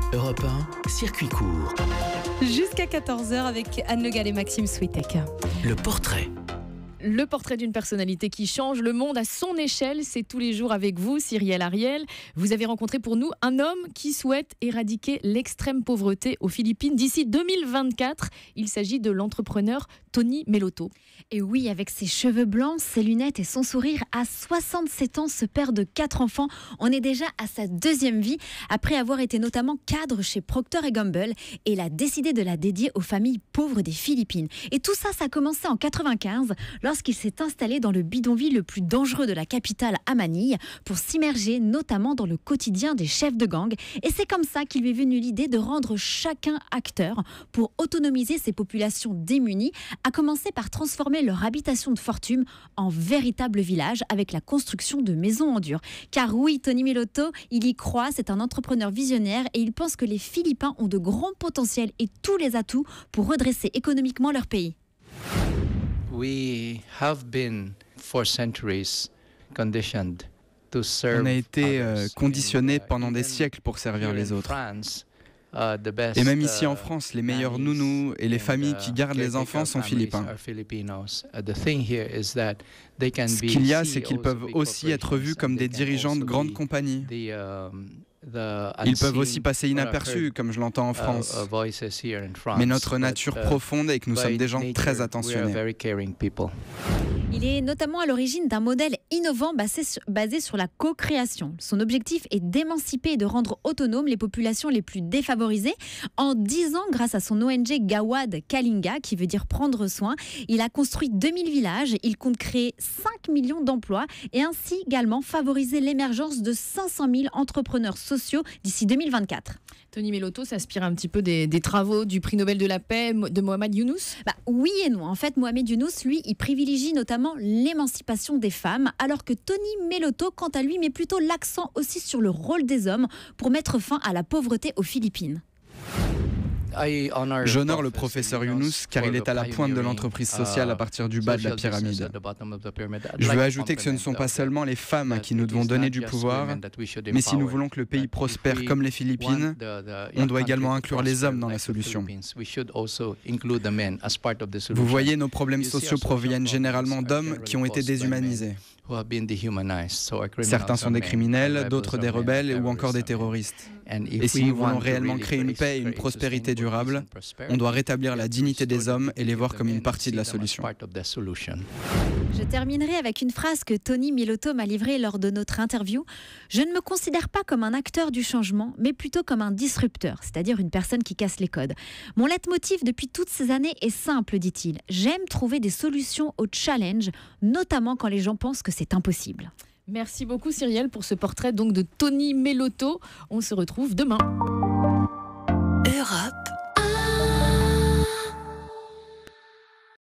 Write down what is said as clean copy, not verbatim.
Europe 1, circuit court. Jusqu'à 14h avec Anne Le Gall et Maxime Switek. Le portrait. Le portrait d'une personnalité qui change le monde à son échelle, c'est tous les jours avec vous, Cyrielle Ariel. Vous avez rencontré pour nous un homme qui souhaite éradiquer l'extrême pauvreté aux Philippines d'ici 2024. Il s'agit de l'entrepreneur Tony Mellotto. Et oui, avec ses cheveux blancs, ses lunettes et son sourire, à 67 ans, ce père de 4 enfants, on est déjà à sa deuxième vie, après avoir été notamment cadre chez Procter & Gamble, et il a décidé de la dédier aux familles pauvres des Philippines. Et tout ça, ça a commencé en 95, lorsqu'il s'est installé dans le bidonville le plus dangereux de la capitale, à Manille, pour s'immerger notamment dans le quotidien des chefs de gang. Et c'est comme ça qu'il lui est venu l'idée de rendre chacun acteur pour autonomiser ces populations démunies, à commencer par transformer leur habitation de fortune en véritable village avec la construction de maisons en dur. Car oui, Tony Mellotto, il y croit, c'est un entrepreneur visionnaire et il pense que les Philippins ont de grands potentiels et tous les atouts pour redresser économiquement leur pays. We have been for centuries conditioned to serve. On a été others. conditionnés pendant des siècles pour servir les autres. Et même ici en France, les meilleurs nounous et les familles qui gardent les enfants sont philippins. Ce qu'il y a, c'est qu'ils peuvent aussi être vus comme des dirigeants de grandes compagnies. Ils peuvent aussi passer inaperçus, comme je l'entends en France. Mais notre nature profonde est que nous sommes des gens très attentionnés. Il est notamment à l'origine d'un modèle innovant basé sur la co-création. Son objectif est d'émanciper et de rendre autonomes les populations les plus défavorisées. En 10 ans, grâce à son ONG Gawad Kalinga, qui veut dire prendre soin, il a construit 2000 villages. Il compte créer 5 millions d'emplois et ainsi également favoriser l'émergence de 500 000 entrepreneurs sociaux d'ici 2024. Tony Mellotto s'inspire un petit peu des travaux du prix Nobel de la paix de Mohamed Younous. Oui et non. En fait, Mohamed Younous, lui, il privilégie notamment l'émancipation des femmes, alors que Tony Mellotto, quant à lui, met plutôt l'accent aussi sur le rôle des hommes pour mettre fin à la pauvreté aux Philippines. J'honore le professeur Younous car il est à la pointe de l'entreprise sociale à partir du bas de la pyramide. Je veux ajouter que ce ne sont pas seulement les femmes à qui nous devons donner du pouvoir, mais si nous voulons que le pays prospère comme les Philippines, on doit également inclure les hommes dans la solution. Vous voyez, nos problèmes sociaux proviennent généralement d'hommes qui ont été déshumanisés. Certains sont des criminels, d'autres des rebelles ou encore des terroristes. Et si nous voulons réellement créer une paix et une prospérité durable, on doit rétablir la dignité des hommes et les voir comme une partie de la solution. Je terminerai avec une phrase que Tony Mellotto m'a livrée lors de notre interview. Je ne me considère pas comme un acteur du changement, mais plutôt comme un disrupteur, c'est-à-dire une personne qui casse les codes. Mon leitmotiv depuis toutes ces années est simple, dit-il. J'aime trouver des solutions aux challenges, notamment quand les gens pensent que c'est impossible. Merci beaucoup Cyrielle pour ce portrait donc de Tony Mellotto. On se retrouve demain. Europe